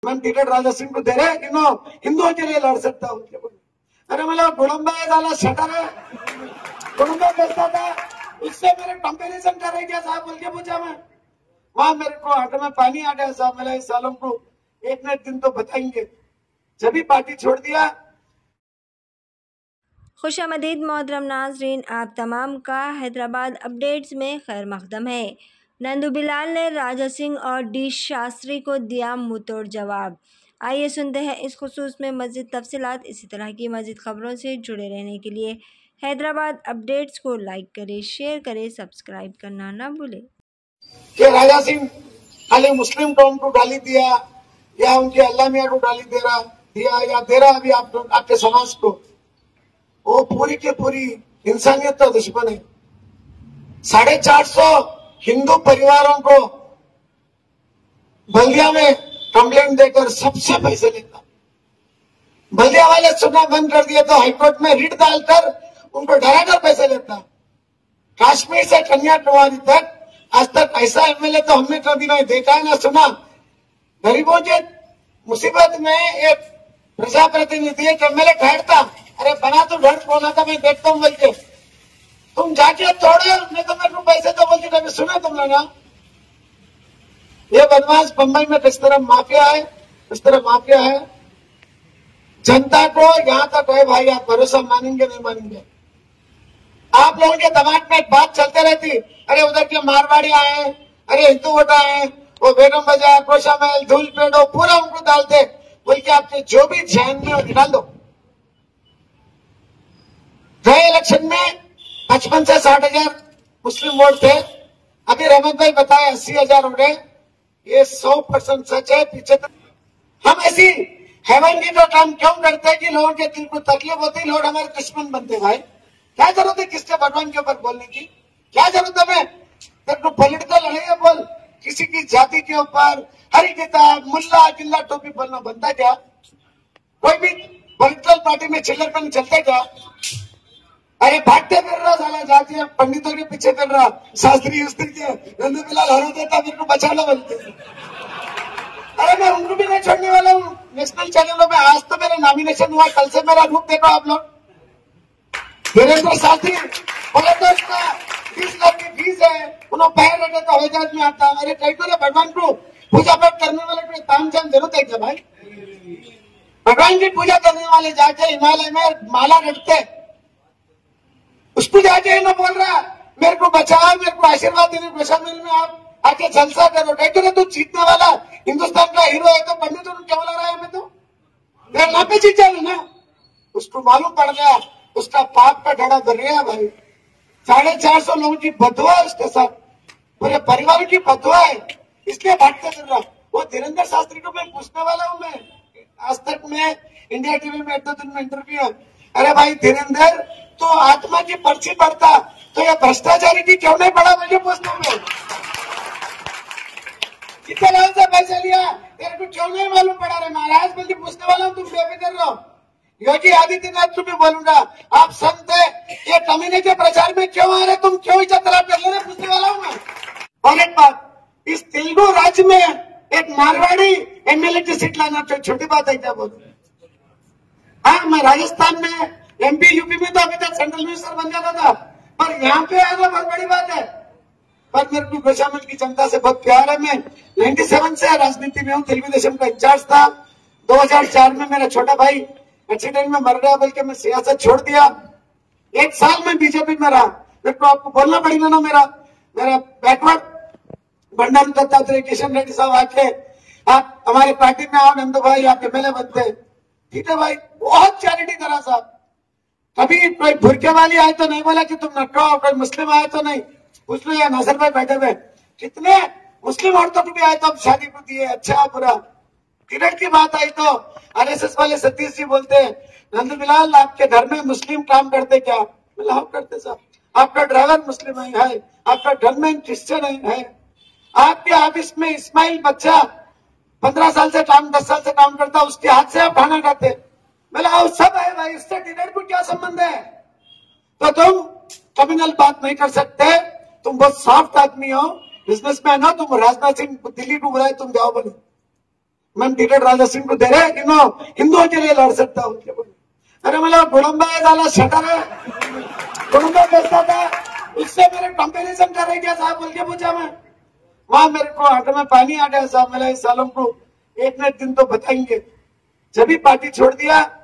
मैं टिकट राजा सिंह को दे रहे कि नो हिंदुओं के लिए लड़ सकता हूँ। अरे मतलब गुड़म्बा वाला शटर है, गुड़म्बा बेचता था, उससे मेरे कंपेरिजन कर रहे क्या साहब बोल के पूछा मैं। वहां मेरे को आंख में पानी आ गया साहब। मेरा इस सालों को एक न एक दिन तो बताएंगे। जब भी पार्टी छोड़ दिया। खुशामदीद मोहतरम नाजरीन, आप तमाम का हैदराबाद अपडेट्स में खैर मकदम है। नंदू बिलाल ने राजा सिंह और डी शास्त्री को दिया मुंहतोड़ जवाब। आइए सुनते हैं इस खुसूस में मज़ीद तफसीलात। इसी तरह की मज़ीद ख़बरों से जुड़े रहने के लिए हैदराबाद अपडेट्स को लाइक करें, शेयर करें, सब्सक्राइब करना ना भूलें। कि राजा सिंह खाली मुस्लिम कौम को गाली दिया या उनके अल्लाह मियाँ को गाली दिया या दे रहा अभी आपके समाज को, वो पूरी के पूरी इंसानियत का दुश्मन है। 450 हिंदू परिवारों को बल्दिया में कंप्लेंट देकर सबसे पैसे लेता। बल्दिया वाले सुनना बंद कर दिए तो हाईकोर्ट में रिट डालकर उनको डराकर पैसे लेता। कश्मीर से कन्याकुमारी तक आज तक ऐसा एमएलए तो हमने कभी नहीं देखा है ना सुना। गरीबों के मुसीबत में एक प्रजाप्रतिनिधि एक एमएलए ठहरता, अरे बना तो घर कोना का मैं देखता हूँ बोल के, तुम जाके तोड़ो नहीं तो मेरे को पैसे तो बोल के कभी सुना तुमने ना। ये बदमाश बंबई में किस तरह माफिया है, किस तरह माफिया है। जनता को यहां तक है भाई, आप भरोसा मानेंगे नहीं मानेंगे। आप लोगों के दिमाग में एक बात चलते रहती, अरे उधर के मारवाड़ी आए, अरे हिंदू वोटा आए, वो बेगम बाजार, कोशामहल, धूलपेड़ो पूरा उनको डालते बोल के आपके जो भी जहन में निकाल दो। गए इलेक्शन में 55 से 60,000 मुस्लिम वोट थे। अभी रहमत भाई बताए 80,000 हो गए। ये 100% सच है। पीछे हम ऐसी हेवन की तो काम क्यों करते हैं कि लोगों के दिल को तकलीफ होती, लोग हमारे दुश्मन बनते। भाई क्या जरूरत है किसके भगवान के ऊपर बोलने की, क्या जरूरत है? तेरे को पॉलिटिकल लड़ाई बोल, किसी की जाति के ऊपर हरी किताब मुल्ला किल्ला टोपी बोलना बनता क्या? कोई भी पॉलिटिकल पार्टी में चिल्लरपन चलता क्या? अरे भागते फिर रहा साला, जाके पंडितों के पीछे फिर रहा, शास्त्री उस्त्री के नंदू बिलाल हरा देता, मेरे को बचाना बनते। अरे मैं उनको भी नहीं छोड़ने वाला हूँ। नेशनल चैनलों में आज तो मेरा नॉमिनेशन हुआ, कल से मेरा रूप देखो आप लोग। वीरेंद्र शास्त्री बोले तो उसका 20 लाख की फीस है, उन्होंने पैर रखे तो हवाईजहाज में आता। अरे कई तो भगवान को पूजा पाठ करने वाले को ताम झाम जरूरत है क्या भाई? भगवान की पूजा करने वाले जाके हिमालय में माला रखते, उसको जाके ना बोल रहा मेरे को बचाओ, मेरे को आशीर्वाद देने कोशामहल में आप आके जलसा करो। कहते तू जीतने वाला हिंदुस्तान का हीरो है तो पंडित क्या बोला रहा है? हमें तो मेरे नाम पे जीत जाए ना। उसको मालूम पड़ गया उसका पाप का ढड़ा भर गया भाई। 450 लोगों की बदुआ है उसके साथ, पूरे परिवार की बदुआ है, इसलिए भागते फिर रहा। वो धीरेन्द्र शास्त्री को मैं पूछने वाला हूँ। मैं आज तक में इंडिया टीवी में 1-2 दिन में इंटरव्यू है। अरे भाई धीरेन्द्र तो आत्मा की पर्ची पढ़ता तो ये भ्रष्टाचारी की क्यों नहीं पढ़ा? मुझे पूछना में कितने लाख से पैसे लिया तेरे को क्यों नहीं मालूम पड़ा? रे महाराज बल्कि पूछने वाला हूँ, तुम बेफिक्र रहो। योगी आदित्यनाथ को भी बोलूंगा, आप संत है, ये कमीने के प्रचार में क्यों आ रहे? तुम क्यों इज्जत खराब कर ले रहे? पूछने वाला हूँ मैं। और एक बात, इस तेलुगु राज्य में एक मारवाड़ी एमएलए की सीट लाना तो छोटी बात है क्या? बोलो हाँ, मैं राजस्थान में एमपी यूपी में तो अभी तक सेंट्रल मिनिस्टर बन जाता था, पर यहाँ पे आना बहुत बड़ी बात है। पर मेरे को कोशामहल की जनता से बहुत प्यार है। मैं 97 से राजनीति में हूँ, तेलुगु देशम का इंचार्ज था। 2004 में मेरा छोटा भाई एक्सीडेंट में मर गया, बल्कि मैं सियासत छोड़ दिया। 1 साल में बीजेपी में रहा। मेरे को आपको बोलना पड़ेगा ना, मेरा बैकवर्ड भंडारी दत्तात्रेय किशन रेड्डी साहब आके आप हमारे पार्टी में आओ, नंदू भाई आप एमएलए बनते। ठीक है भाई, बहुत चैरिटी करा साहब। कभी कोई भुरके वाली आए तो नहीं बोला कि तुम नटो, कोई मुस्लिम आए तो नहीं पूछ लो। या नासिर भाई बैठे हुए कितने मुस्लिम औरतों को भी आए तो हम शादी को दिए, अच्छा बुरा। टिकट की बात आई तो आरएसएस वाले सतीश जी बोलते हैं नंदू बिलाल आपके घर में मुस्लिम काम करते क्या? बोला हम करते साहब। आपका ड्राइवर मुस्लिम है, आपका गनमैन क्रिश्चियन है, आपके ऑफिस में इस्माइल बच्चा 15 साल से काम 10 साल से काम करता, उसके हाथ से आप खाना खाते। बोला सब है भाई, इससे टिकट को क्या संबंध है? तो तुम कम्युनल बात नहीं कर सकते, तुम बहुत सॉफ्ट आदमी हो, बिजनेसमैन हो, तुम राजनाथ सिंह दिल्ली को बुलाए तुम जाओ बोले। मैं टिकट राजा सिंह को दे रहे कि नो हिंदुओं के लिए लड़ सकता हूं। अरे मतलब गुड़म्बा डाला शटर है, गुड़म्बा बेचता था, उससे मेरे कंपेरिजन कर रहे क्या साहब बोल के पूछा मैं। वहां मेरे को आंखों में पानी आ गया साहब। मेरा इस सालों को एक न एक दिन तो बताएंगे। जब भी पार्टी छोड़ दिया